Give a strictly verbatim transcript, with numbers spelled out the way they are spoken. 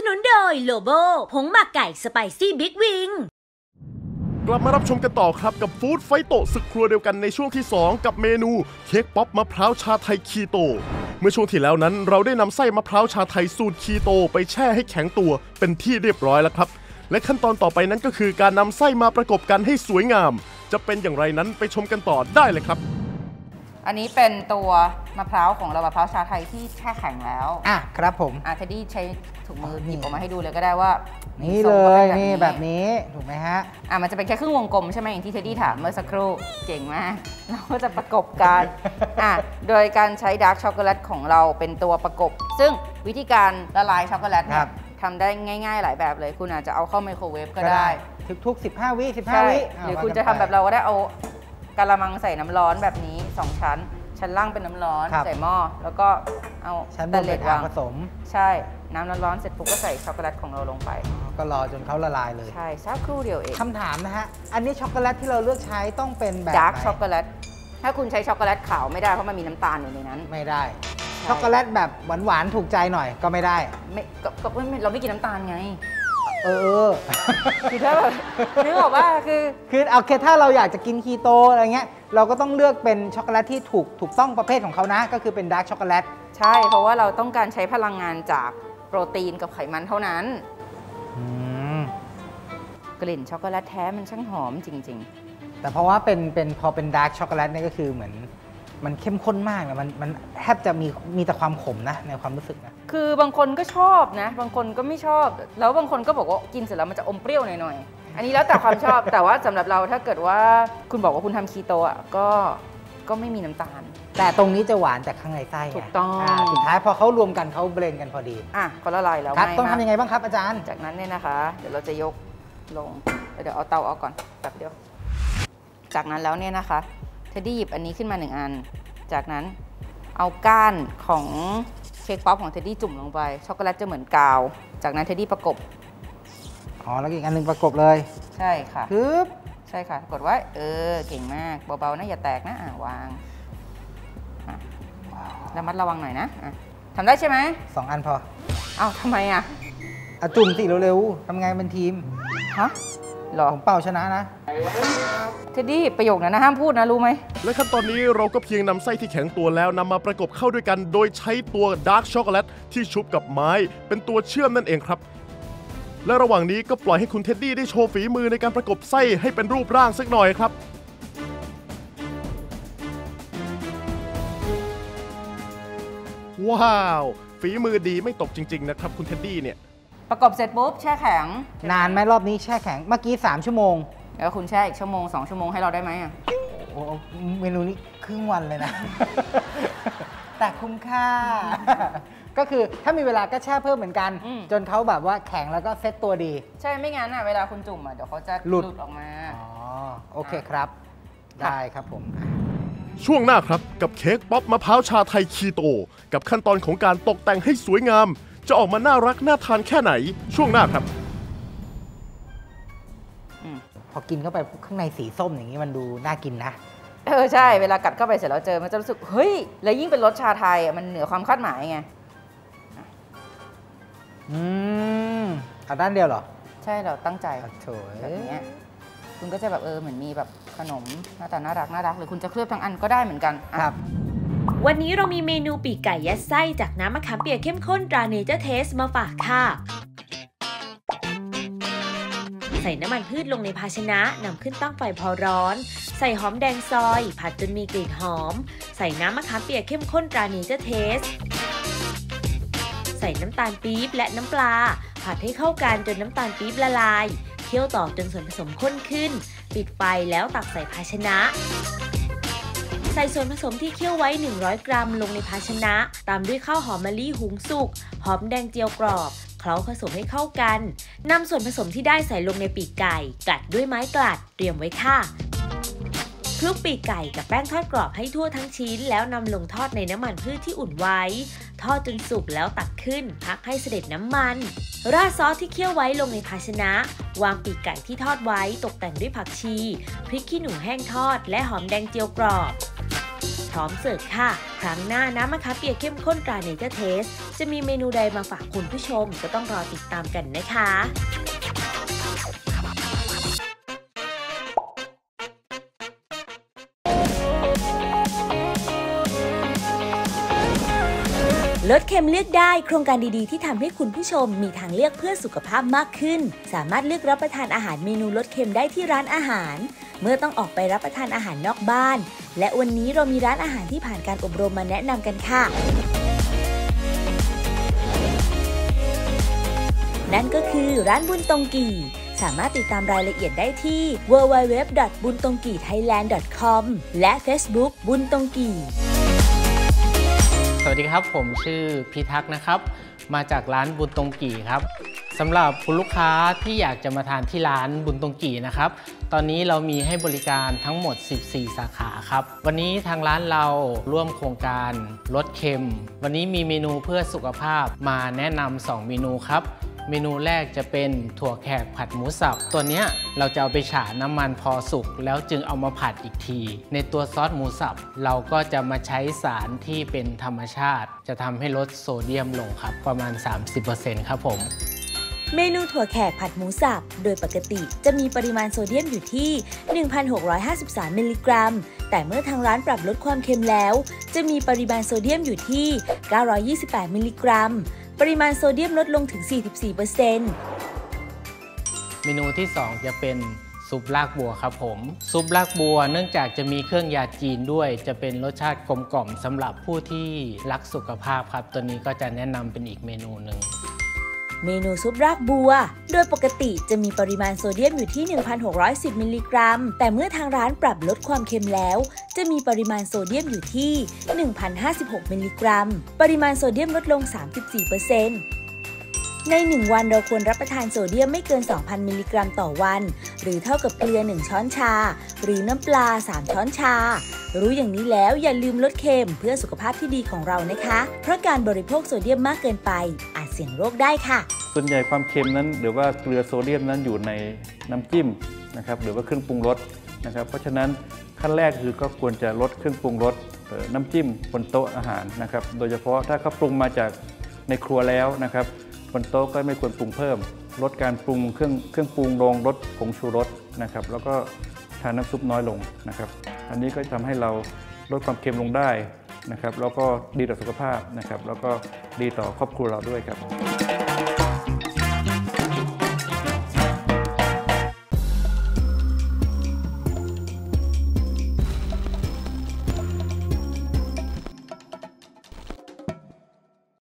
นุนโดยโลโบผงหมักไก่สไปซี่บิ๊กวิงกลับมารับชมกันต่อครับกับฟู้ดไฟโตศึกครัวเดียวกันในช่วงที่สองกับเมนูเค้กป๊อปมะพร้าวชาไทยคีโตเมื่อช่วงที่แล้วนั้นเราได้นำไส้มะพร้าวชาไทยสูตรคีโตไปแช่ให้แข็งตัวเป็นที่เรียบร้อยแล้วครับและขั้นตอนต่อไปนั้นก็คือการนำไส้มาประกบกันให้สวยงามจะเป็นอย่างไรนั้นไปชมกันต่อได้เลยครับอันนี้เป็นตัวมะพร้าวของเรามะพร้าวชาไทยที่แช่แข็งแล้วอ่ะครับผมอ่ะเทดดี้ใช้ถุงมือหยิบออกมาให้ดูเลยก็ได้ว่านี่เลยนี่แบบนี้ถูกไหมฮะอ่ะมันจะเป็นแค่ครึ่งวงกลมใช่ไหมอย่างที่เทดดี้ถามเมื่อสักครู่เก่งมากเราก็จะประกบกันอ่ะโดยการใช้ดาร์กช็อกโกแลตของเราเป็นตัวประกบซึ่งวิธีการละลายช็อกโกแลตเนี่ยทำได้ง่ายๆหลายแบบเลยคุณอาจจะเอาเข้าไมโครเวฟก็ได้ทุกๆสิบห้าวิสิบห้าวิหรือคุณจะทำแบบเราก็ได้เอากะละมังใส่น้ำร้อนแบบนี้สองชั้นชั้นล่างเป็นน้ำร้อนใส่หม้อแล้วก็เอาชั้นบนเป็นอ่างผสมใช่น้ำร้อนเสร็จปุ๊บก็ใส่ช็อกโกแลตของเราลงไปก็รอจนเขาละลายเลยใช่สักครู่เดียวเองคำถามนะฮะอันนี้ช็อกโกแลตที่เราเลือกใช้ต้องเป็นแบบดาร์กช็อกโกแลตถ้าคุณใช้ช็อกโกแลตขาวไม่ได้เพราะมันมีน้ำตาลอยู่ในนั้นไม่ได้ช็อกโกแลตแบบหวานๆถูกใจหน่อยก็ไม่ได้ไม่ก็เราไม่กินน้ำตาลไงเออคือถ้าแบบนึกออกว่าคือคือเอาแค่ถ้าเราอยากจะกินคีโตอะไรเงี้ยเราก็ต้องเลือกเป็นช็อกโกแลตที่ถูกถูกต้องประเภทของเขานะก็คือเป็นดาร์กช็อกโกแลตใช่เพราะว่าเราต้องการใช้พลังงานจากโปรตีนกับไขมันเท่านั้นกลิ่นช็อกโกแลตแท้มันช่างหอมจริงๆแต่เพราะว่าเป็นเป็นพอเป็นดาร์กช็อกโกแลตนี่ก็คือเหมือนมันเข้มข้นมากนะมันมันแทบจะมีมีแต่ความขมนะในความรู้สึกนะคือบางคนก็ชอบนะบางคนก็ไม่ชอบแล้วบางคนก็บอกว่ากินเสร็จแล้วมันจะอมเปรี้ยวหน่อยๆอันนี้แล้วแต่ความชอบแต่ว่าสำหรับเราถ้าเกิดว่าคุณบอกว่าคุณทำคีโตอ่ะก็ก็ไม่มีน้ำตาลแต่ตรงนี้จะหวานจากข้างในไส้ถูกต้องสุดท้ายพอเขารวมกันเขาเบลนกันพอดีอ่ะก็ละลายแล้วต้องทำยังไงบ้างครับอาจารย์จากนั้นเนี่ยนะคะเดี๋ยวเราจะยกลงเดี๋ยวเอาเตาออกก่อนแป๊บเดียวจากนั้นแล้วเนี่ยนะคะเทดดี้หยิบอันนี้ขึ้นมาหนึ่งอันจากนั้นเอาก้านของเค้กป๊อปของเทดดี้จุ่มลงไปช็อกโกแลตจะเหมือนกาวจากนั้นเทดดี้ประกบอ๋อแล้วอีกอันหนึ่งประกบเลยใช่ค่ะปึ๊บใช่ค่ะกดไว้เออเก่งมากเบาๆนะอย่าแตกนะอ่ะวางระมัดระวังหน่อยนะทำได้ใช่ไหมสองอันพอเอ้าทำไมอ่ะอ่ะจุ่มสิเร็วๆทำไงเป็นทีมฮะหรอผมเป่าชนะนะเทดดี้ประโยคนั้นนะห้ามพูดนะรู้ไหมและขั้นตอนนี้เราก็เพียงนำไส้ที่แข็งตัวแล้วนำมาประกบเข้าด้วยกันโดยใช้ตัวดาร์กช็อกโกแลตที่ชุบกับไม้เป็นตัวเชื่อมนั่นเองครับและระหว่างนี้ก็ปล่อยให้คุณเท็ดดี้ได้โชว์ฝีมือในการประกบไส้ให้เป็นรูปร่างสักหน่อยครับว้าวฝีมือดีไม่ตกจริงๆนะครับคุณเท็ดดี้เนี่ยประกบเสร็จปุ๊บแช่แข็งนานไหมรอบนี้แช่แข็งเมื่อกี้สามชั่วโมงแล้วคุณแช่อีกชั่วโมงสองชั่วโมงให้เราได้ไหมอ่ะโอ้เมนูนี้ครึ่งวันเลยนะแต่คุ้มค่าก็คือถ้ามีเวลาก็แช่เพิ่มเหมือนกันจนเขาแบบว่าแข็งแล้วก็เซ็ตตัวดีใช่ไม่งั้นอ่ะเวลาคุณจุ่มอ่ะเดี๋ยวเขาจะหลุดออกมาอ๋อโอเคครับได้ครับผมช่วงหน้าครับกับเค้กป๊อปมะพร้าวชาไทยคีโตกับขั้นตอนของการตกแต่งให้สวยงามจะออกมาน่ารักน่าทานแค่ไหนช่วงหน้าครับพอกินเข้าไปข้างในสีส้มอย่างนี้มันดูน่ากินนะเออใช่เวลากัดเข้าไปเสร็จแล้วเจอมันจะรู้สึกเฮ้ยแล้วยิ่งเป็นรสชาไทยอ่ะมันเหนือความคาดหมายไงอืมเอาด้านเดียวเหรอใช่เราตั้งใจแบบนี้คุณก็จะแบบเออเหมือนมีแบบขนมหน้าตาน่ารักน่ารักหรือคุณจะเคลือบทั้งอันก็ได้เหมือนกันครับวันนี้เรามีเมนูปีกไก่ยัดไส้จากน้ำมะขามเปียกเข้มข้นตราเนเจอร์เทสมาฝากค่ะใส่น้ำมันพืชลงในภาชนะนำขึ้นตั้งไฟพอร้อนใส่หอมแดงซอยผัดจนมีกลิ่นหอมใส่น้ำมะขามเปียกเข้มข้นตราเนเจอร์เทสใส่น้ำตาลปี๊บและน้ำปลาผัดให้เข้ากันจนน้ำตาลปี๊บละลายเคี่ยวต่อจนส่วนผสมข้นขึ้นปิดไฟแล้วตักใส่ภาชนะใส่ส่วนผสมที่เคี่ยวไว้หนึ่งร้อยกรัมลงในภาชนะตามด้วยข้าวหอมมะลิหุงสุกหอมแดงเจียวกรอบเคล้าผสมให้เข้ากันนำส่วนผสมที่ได้ใส่ลงในปีกไก่กัดด้วยไม้กลัดเตรียมไว้ค่ะคลุกปีกไก่กับแป้งทอดกรอบให้ทั่วทั้งชิ้นแล้วนำลงทอดในน้ำมันพืชที่อุ่นไว้ทอดจนสุกแล้วตักขึ้นพักให้เสด็จน้ำมันราดซอสที่เคี่ยวไว้ลงในภาชนะวางปีกไก่ที่ทอดไว้ตกแต่งด้วยผักชีพริกขี้หนูแห้งทอดและหอมแดงเจียวกรอบพร้อมเสิร์ฟค่ะครั้งหน้าน้ำมะขามเปียกเข้มข้นตราเนเจอร์เทสจะมีเมนูใดมาฝากคุณผู้ชมก็ต้องรอติดตามกันนะคะลดเค็มเลือกได้โครงการดีๆที่ทำให้คุณผู้ชมมีทางเลือกเพื่อสุขภาพมากขึ้นสามารถเลือกรับประทานอาหารเมนูลดเค็มได้ที่ร้านอาหารเมื่อต้องออกไปรับประทานอาหารนอกบ้านและวันนี้เรามีร้านอาหารที่ผ่านการอบรมมาแนะนำกันค่ะนั่นก็คือร้านบุญตงกี่สามารถติดตามรายละเอียดได้ที่ ดับเบิลยู ดับเบิลยู ดับเบิลยู ดอท บุญตงกี่ไทยแลนด์ ดอท คอม และ Facebook บุญตงกี่สวัสดีครับผมชื่อพิทักษ์นะครับมาจากร้านบุญตงกี่ครับสำหรับคุณลูกค้าที่อยากจะมาทานที่ร้านบุญตงกี่นะครับตอนนี้เรามีให้บริการทั้งหมดสิบสี่สาขาครับวันนี้ทางร้านเราร่วมโครงการลดเค็มวันนี้มีเมนูเพื่อสุขภาพมาแนะนำสองเมนูครับเมนูแรกจะเป็นถั่วแขกผัดหมูสับตัวนี้เราจะเอาไปฉาน้ำมันพอสุกแล้วจึงเอามาผัดอีกทีในตัวซอสหมูสับเราก็จะมาใช้สารที่เป็นธรรมชาติจะทำให้ลดโซเดียมลงครับประมาณ สามสิบเปอร์เซ็นต์ ครับผมเมนูถั่วแขกผัดหมูสับโดยปกติจะมีปริมาณโซเดียมอยู่ที่ หนึ่งพันหกร้อยห้าสิบสาม มิลลิกรัมแต่เมื่อทางร้านปรับลดความเค็มแล้วจะมีปริมาณโซเดียมอยู่ที่ เก้าร้อยยี่สิบแปด มิลลิกรัมปริมาณโซเดียมลดลงถึง สี่สิบสี่เปอร์เซ็นต์เมนูที่สองจะเป็นซุปรากบัวครับผมซุปรากบัวเนื่องจากจะมีเครื่องยาจีนด้วยจะเป็นรสชาติกลมกล่อมสำหรับผู้ที่รักสุขภาพครับตัวนี้ก็จะแนะนำเป็นอีกเมนูหนึ่งเมนูซุปรากบัวโดยปกติจะมีปริมาณโซเดียมอยู่ที่ หนึ่งพันหกร้อยสิบ มิลลิกรัมแต่เมื่อทางร้านปรับลดความเค็มแล้วจะมีปริมาณโซเดียมอยู่ที่ หนึ่งพันห้าสิบหก มิลลิกรัมปริมาณโซเดียมลดลง สามสิบสี่เปอร์เซ็นต์ ในหนึ่งวันเราควรรับประทานโซเดียมไม่เกิน สองพัน มิลลิกรัมต่อวันหรือเท่ากับเกลือหนึ่งช้อนชาหรือน้ำปลาสามช้อนชารู้อย่างนี้แล้วอย่าลืมลดเค็มเพื่อสุขภาพที่ดีของเรานะคะเพราะการบริโภคโซเดียมมากเกินไปอาจเสี่ยงโรคได้ค่ะส่วนใหญ่ความเค็มนั้นหรือว่าเกลือโซเดียมนั้นอยู่ในน้ำจิ้มนะครับหรือว่าเครื่องปรุงรสนะครับเพราะฉะนั้นขั้นแรกคือก็ควรจะลดเครื่องปรุงรสน้ำจิ้มบนโต๊ะอาหารนะครับโดยเฉพาะถ้าเขาปรุงมาจากในครัวแล้วนะครับบนโต๊ะก็ไม่ควรปรุงเพิ่มลดการปรุงเครื่องเครื่องปรุงลงลดผงชูรสนะครับแล้วก็ทานน้ำซุปน้อยลงนะครับอันนี้ก็ทำให้เราลดความเค็มลงได้นะครับแล้วก็ดีต่อสุขภาพนะครับแล้วก็ดีต่อครอบครัวเราด้วยครับ